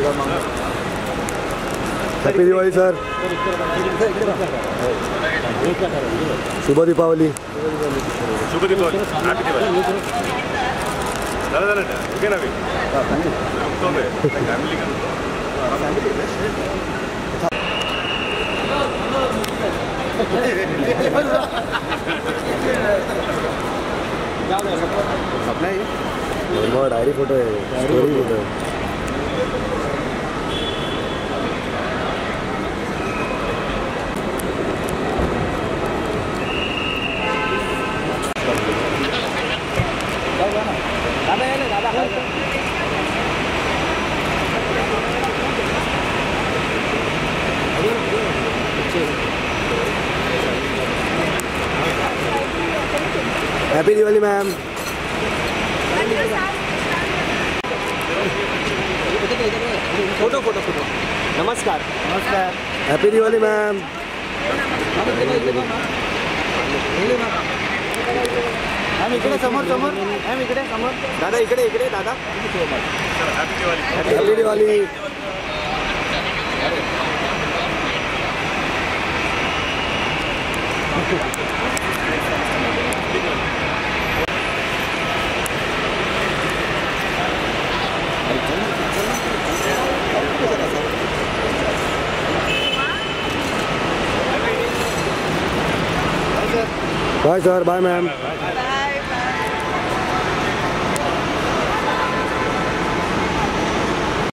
Happy Diwali sir. शुभ दीपावली. शुभ Deepavali. Happy Diwali. झालं ओके ना मी फॅमिली का अपना ही डायरी फोटो है, स्टोरी फोटो है. Happy Diwali ma'am. Photo photo photo. नमस्कार. नमस्कार. Happy Diwali ma'am. मॅम इकडे समोर समोर. मॅम इकडे समोर. दादा इकडे इकडे दादा. Happy Diwali. Happy Diwali. Bye sir. Bye ma'am.